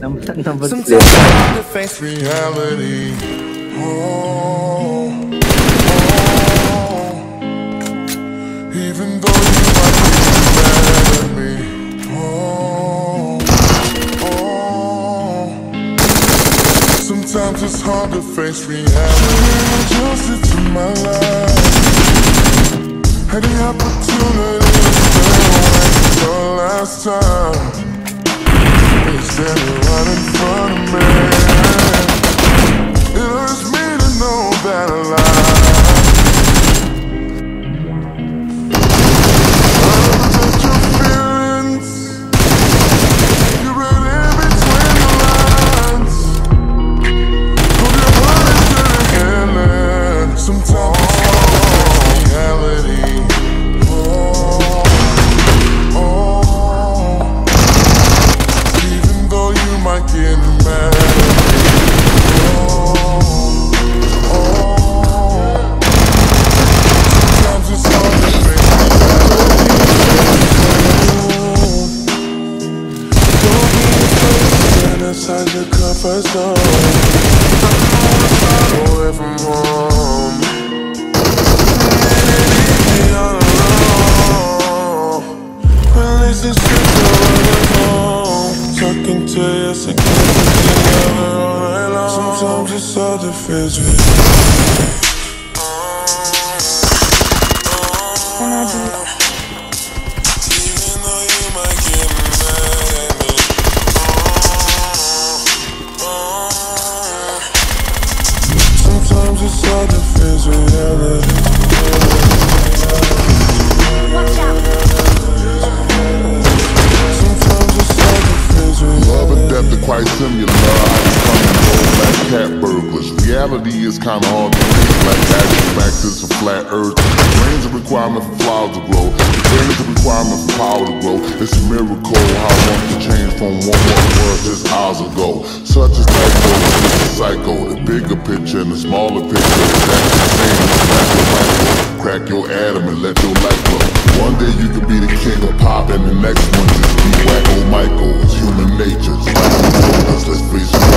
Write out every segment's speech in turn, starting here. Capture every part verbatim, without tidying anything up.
Number number Sometimes it's hard to face reality. Oh, oh, even though you might be mad at me. Oh, oh, sometimes it's hard to face reality. Adjusted to my life. Had the opportunity to stay away your last time. Instead of running from me, it hurts me to know that I lied. Understand your feelings, you read in between the lines. Hope your heart is getting healing. Sometimes it's hard to face reality. Might get mad at me. Oh, oh. Sometimes it's hard to face reality. Don't be inside your comfort zone. Away from home. Anything all alone. Relationships are home. Talking to your significant other all night long. Sometimes it's hard to face me. Even though you might get mad at me. Sometimes it's hard to face reality. Watch out. Love and death are quite similar. I just come and go like cat burglars. Reality is kinda hard to reach, like action facts is a flat earth. Rain's a requirement for flowers to grow. Rain is a requirement for power to grow. It's a miracle how one can change from one one world just hours ago. Such as that goes, it's a psycho. The bigger picture and the smaller picture. That's the same. That's your micro. Crack your atom and let your light glow. One day you could be the king of pop and the next one just be Wacko Michael. It's human nature, it's like us, let's face it.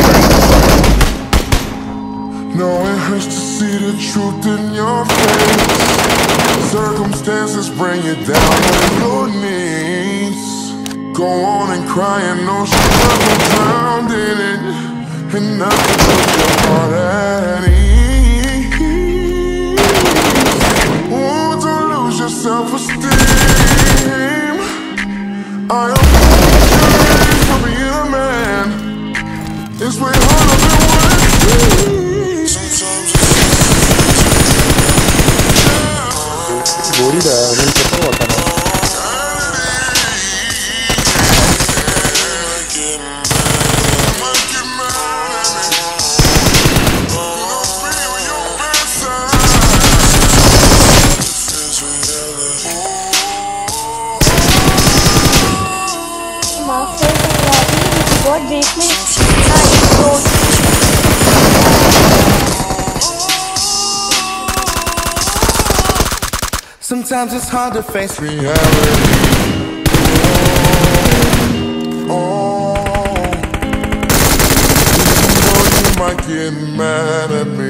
No, it hurts to see the truth in your face. Circumstances bring you down on your knees. Go on and cry and no struggle drowned in it. And nothing puts your heart at ease. Oh, don't lose your self-esteem. I am for being a man. It's way harder than what it seems. Sometimes Gori dah, ini kita buat apa? Sometimes it's hard to face reality. Oh, oh. Even though you might get mad at me.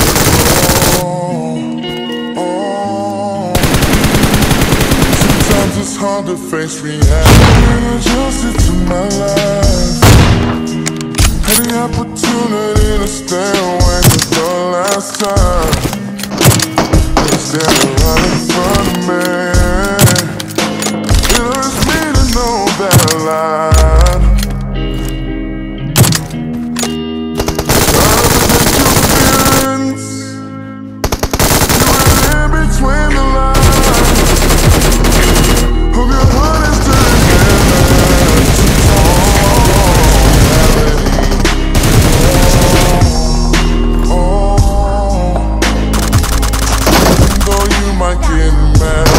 Oh, oh. Sometimes it's hard to face reality. Adjusted to my life. Had the opportunity to stay away for the last time. Instead of running from me, it hurts me to know that I lied. Understand your feelings, you read in between the lines. Hope your heart is turning heaven. Oh, oh. Might get mad.